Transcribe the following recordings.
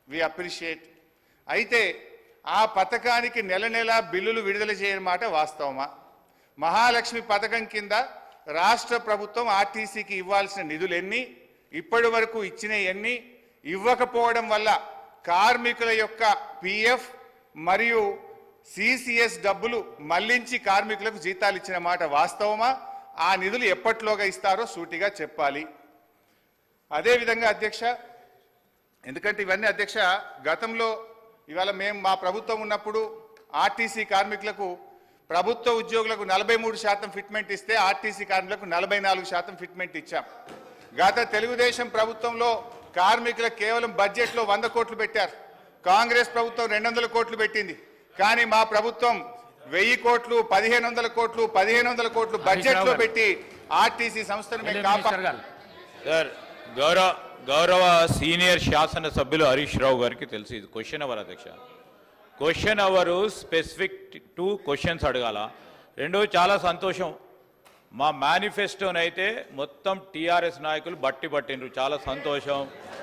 We appreciate. అయితే ఆ పథకానికి నెల నెలా బిల్లులు విడుదల చేయని మాట వాస్తవమా? మహాలక్ష్మి పథకం కింద రాష్ట్ర ప్రభుత్వం ఆర్టీసీకి ఇవ్వాల్సిన నిధులు ఎన్ని, ఇప్పటి వరకు ఇచ్చిన ఎన్ని, ఇవ్వకపోవడం వల్ల కార్మికుల యొక్క పిఎఫ్ మరియు సిసిఎస్ డబ్బులు మళ్లించి కార్మికులకు జీతాలు ఇచ్చిన మాట వాస్తవమా? ఆ నిధులు ఎప్పట్లోగా ఇస్తారో సూటిగా చెప్పాలి. అదేవిధంగా అధ్యక్ష, ఎందుకంటే ఇవన్నీ అధ్యక్ష గతంలో ఇవాళ మా ప్రభుత్వం ఉన్నప్పుడు ఆర్టీసీ కార్మికులకు ప్రభుత్వ ఉద్యోగులకు 43% ఫిట్మెంట్ ఇస్తే ఆర్టీసీ కార్మికులకు 44% ఫిట్మెంట్ ఇచ్చాం. గత తెలుగుదేశం ప్రభుత్వంలో కార్మికులకు కేవలం బడ్జెట్లో 100 కోట్లు పెట్టారు. కాంగ్రెస్ ప్రభుత్వం 200 కోట్లు పెట్టింది. కానీ మా ప్రభుత్వం 1000 కోట్లు, 1500 కోట్లు, 1500 కోట్లు బడ్జెట్లో పెట్టి ఆర్టీసీ సంస్థను మేము కాపాడాలి. సార్, గౌరవ సీనియర్ శాసన సభ్యులు హరీష్ రావు గారికి తెలుసు ఇది క్వశ్చన్ అవర్ అధ్యక్ష. Question hour specific to questions అడగాల. రెండో చాలా సంతోషం, మా మేనిఫెస్టోనైతే మొత్తం టీఆర్ఎస్ నాయకులు పట్టిండ్రు, చాలా సంతోషం.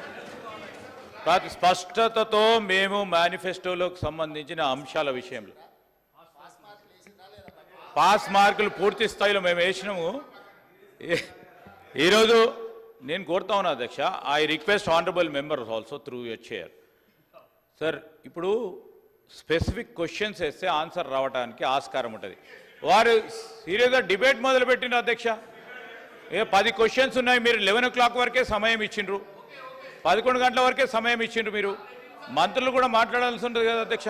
స్పష్టతతో మేము మేనిఫెస్టోలోకి సంబంధించిన అంశాల విషయంలో పాస్ మార్కులు పూర్తి స్థాయిలో మేము వేసినాము. ఈరోజు నేను కోరుతా ఉన్నా అధ్యక్ష, I request honourable members also through your chair. Sir, ఇప్పుడు స్పెసిఫిక్ క్వశ్చన్స్ వేస్తే ఆన్సర్ రావడానికి ఆస్కారం ఉంటుంది. వారు సీరియస్గా డిబేట్ మొదలుపెట్టిండ్రు అధ్యక్ష. 10 క్వశ్చన్స్ ఉన్నాయి, మీరు 11 o'clock వరకే సమయం ఇచ్చిండ్రు, 11 గంటల వరకే సమయం ఇచ్చిండ్రు. మీరు మంత్రులు కూడా మాట్లాడాల్సి ఉంటుంది కదా అధ్యక్ష.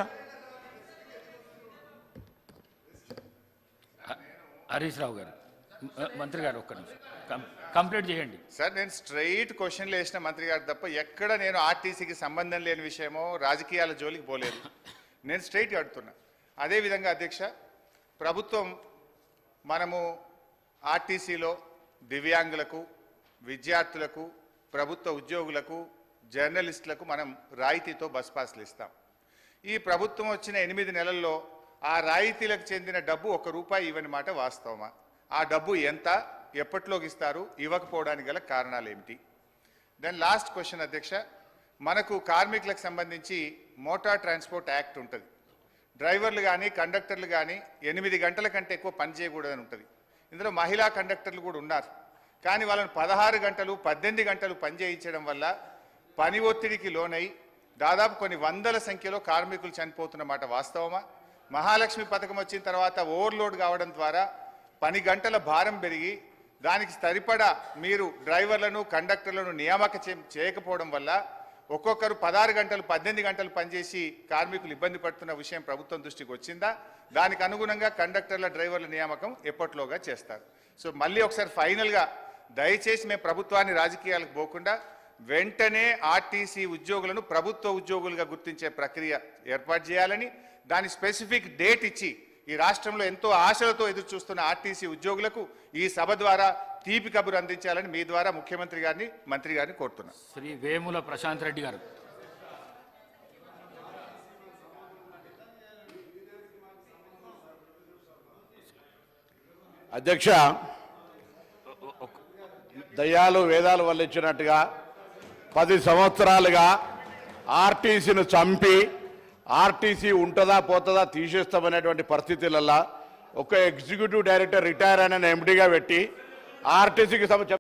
హరీష్ రావు గారు, మంత్రి గారు ఒక్క నిమిషం కంప్లీట్ చేయండి. సార్, నేను స్ట్రైట్ క్వశ్చన్లు వేసిన మంత్రి గారు తప్ప ఎక్కడ నేను ఆర్టీసీకి సంబంధం లేని విషయమో రాజకీయాల జోలికి పోలేదు. నేను స్ట్రైట్ అడుగుతున్నా. అదేవిధంగా అధ్యక్ష, ప్రభుత్వం మనము ఆర్టీసీలో దివ్యాంగులకు, విద్యార్థులకు, ప్రభుత్వ ఉద్యోగులకు, జర్నలిస్టులకు మనం రాయితీతో బస్ పాస్లు ఇస్తాం. ఈ ప్రభుత్వం వచ్చిన 8 నెలల్లో ఆ రాయితీలకు చెందిన డబ్బు ₹1 ఇవ్వని మాట వాస్తవమా? ఆ డబ్బు ఎంత, ఎప్పట్లోకి ఇస్తారు, ఇవ్వకపోవడానికి గల కారణాలు ఏమిటి? దెన్ లాస్ట్ క్వశ్చన్ అధ్యక్ష, మనకు కార్మికులకు సంబంధించి మోటార్ ట్రాన్స్పోర్ట్ యాక్ట్ ఉంటుంది. డ్రైవర్లు కానీ కండక్టర్లు కానీ 8 గంటల కంటే ఎక్కువ పని చేయకూడదని ఉంటుంది. ఇందులో మహిళా కండక్టర్లు కూడా ఉన్నారు. కానీ వాళ్ళని 16 గంటలు 18 గంటలు పని చేయించడం వల్ల పని ఒత్తిడికి లోనై దాదాపు కొన్ని వందల సంఖ్యలో కార్మికులు చనిపోతున్నమాట వాస్తవమా? మహాలక్ష్మి పథకం వచ్చిన తర్వాత ఓవర్లోడ్ కావడం ద్వారా పని గంటల భారం పెరిగి దానికి సరిపడా మీరు డ్రైవర్లను కండక్టర్లను నియామక చేయకపోవడం వల్ల ఒక్కొక్కరు 16 గంటలు 18 గంటలు పనిచేసి కార్మికులు ఇబ్బంది పడుతున్న విషయం ప్రభుత్వం దృష్టికి వచ్చిందా? దానికి అనుగుణంగా కండక్టర్ల డ్రైవర్ల నియామకం ఎప్పట్లోగా చేస్తారు. సో మళ్ళీ ఒకసారి ఫైనల్గా దయచేసి మేము ప్రభుత్వాన్ని రాజకీయాలకు పోకుండా వెంటనే ఆర్టీసీ ఉద్యోగులను ప్రభుత్వ ఉద్యోగులుగా గుర్తించే ప్రక్రియ ఏర్పాటు చేయాలని, దాని స్పెసిఫిక్ డేట్ ఇచ్చి ఈ రాష్ట్రంలో ఎంతో ఆశలతో ఎదురు చూస్తున్న ఆర్టీసీ ఉద్యోగులకు ఈ సభ ద్వారా తీపి కబురు అందించాలని మీ ద్వారా ముఖ్యమంత్రి గారిని, మంత్రి గారిని కోరుతున్నా. శ్రీ వేముల ప్రశాంత్ రెడ్డి గారు. అధ్యక్ష, దయ్యాలు వేదాలు వల్లించినట్టుగా 10 సంవత్సరాలుగా ఆర్టీసీని చంపి ఆర్టీసీ ఉంటుందా పోతుందా తీసేస్తామనేటువంటి పరిస్థితులలో ఒక ఎగ్జిక్యూటివ్ డైరెక్టర్ రిటైర్ అయిన ఎండీగా పెట్టి ఆర్టీసీకి